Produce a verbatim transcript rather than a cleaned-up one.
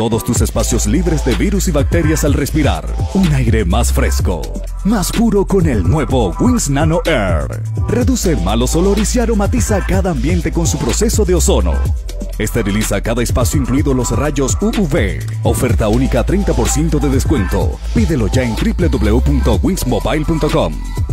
todos tus espacios libres de virus y bacterias al respirar un aire más fresco, más puro con el nuevo Wings Nano Air. Reduce malos olores y aromatiza cada ambiente con su proceso de ozono. Esteriliza cada espacio incluido los rayos U V. Oferta única, treinta por ciento de descuento. Pídelo ya en w w w punto wings mobile punto com.